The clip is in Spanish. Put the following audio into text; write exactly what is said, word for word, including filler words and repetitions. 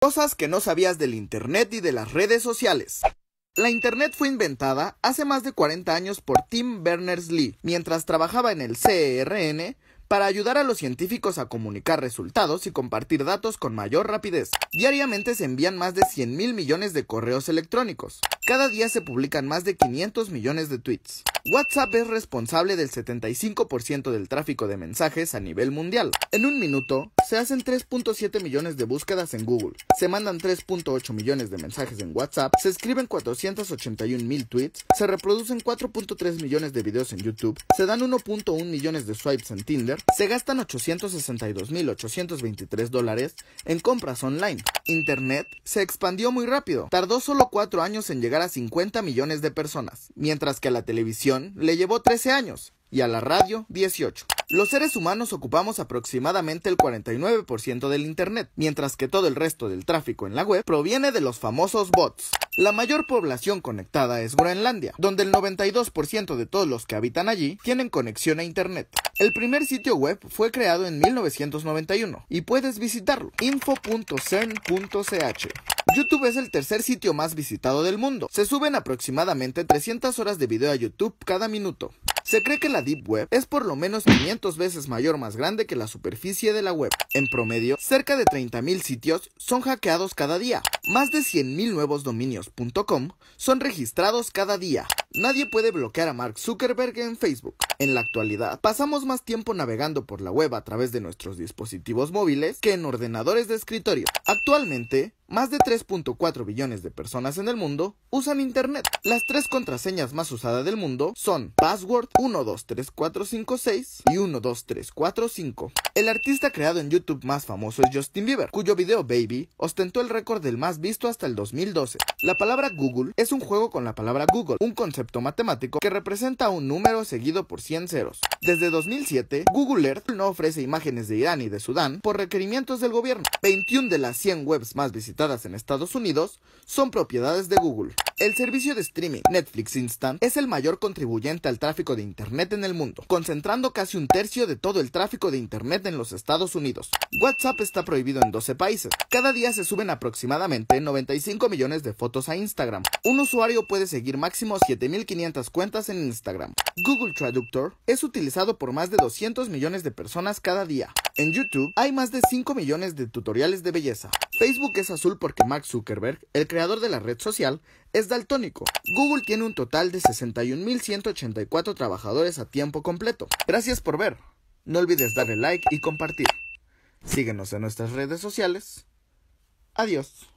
Cosas que no sabías del Internet y de las redes sociales. La Internet fue inventada hace más de cuarenta años por Tim Berners-Lee, mientras trabajaba en el C E R N, para ayudar a los científicos a comunicar resultados y compartir datos con mayor rapidez. Diariamente se envían más de cien mil millones de correos electrónicos. Cada día se publican más de quinientos millones de tweets. WhatsApp es responsable del setenta y cinco por ciento del tráfico de mensajes a nivel mundial. En un minuto, se hacen tres punto siete millones de búsquedas en Google, se mandan tres punto ocho millones de mensajes en WhatsApp, se escriben cuatrocientos ochenta y un mil tweets, se reproducen cuatro punto tres millones de videos en YouTube, se dan uno punto uno millones de swipes en Tinder, se gastan ochocientos sesenta y dos mil ochocientos veintitrés dólares en compras online. Internet se expandió muy rápido, tardó solo cuatro años en llegar a cincuenta millones de personas, mientras que a la televisión le llevó trece años y a la radio dieciocho. Los seres humanos ocupamos aproximadamente el cuarenta y nueve por ciento del Internet, mientras que todo el resto del tráfico en la web proviene de los famosos bots. La mayor población conectada es Groenlandia, donde el noventa y dos por ciento de todos los que habitan allí tienen conexión a Internet. El primer sitio web fue creado en mil novecientos noventa y uno y puedes visitarlo, info punto cern punto c h. YouTube es el tercer sitio más visitado del mundo. Se suben aproximadamente trescientas horas de video a YouTube cada minuto. Se cree que la Deep Web es por lo menos quinientas veces mayor más grande que la superficie de la web. En promedio, cerca de treinta mil sitios son hackeados cada día. Más de cien mil nuevos dominios punto com son registrados cada día. Nadie puede bloquear a Mark Zuckerberg en Facebook. En la actualidad, pasamos más tiempo navegando por la web a través de nuestros dispositivos móviles que en ordenadores de escritorio. Actualmente, más de tres punto cuatro billones de personas en el mundo usan Internet. Las tres contraseñas más usadas del mundo son password uno dos tres cuatro cinco seis y uno dos tres cuatro cinco. El artista creado en YouTube más famoso es Justin Bieber, cuyo video Baby ostentó el récord del más visto hasta el dos mil doce. La palabra Google es un juego con la palabra Google, un concepto matemático que representa un número seguido por cien ceros. Desde dos mil siete, Google Earth no ofrece imágenes de Irán y de Sudán por requerimientos del gobierno. veintiuna de las cien webs más visitadas en Estados Unidos son propiedades de Google. El servicio de streaming Netflix Instant es el mayor contribuyente al tráfico de Internet en el mundo, concentrando casi un tercio de todo el tráfico de Internet en los Estados Unidos. WhatsApp está prohibido en doce países. Cada día se suben aproximadamente noventa y cinco millones de fotos a Instagram. Un usuario puede seguir máximo siete mil quinientas cuentas en Instagram. Google Traductor es utilizado por más de doscientos millones de personas cada día. En YouTube hay más de cinco millones de tutoriales de belleza. Facebook es azul porque Mark Zuckerberg, el creador de la red social, es daltónico. Google tiene un total de sesenta y un mil ciento ochenta y cuatro trabajadores a tiempo completo. Gracias por ver. No olvides darle like y compartir. Síguenos en nuestras redes sociales. Adiós.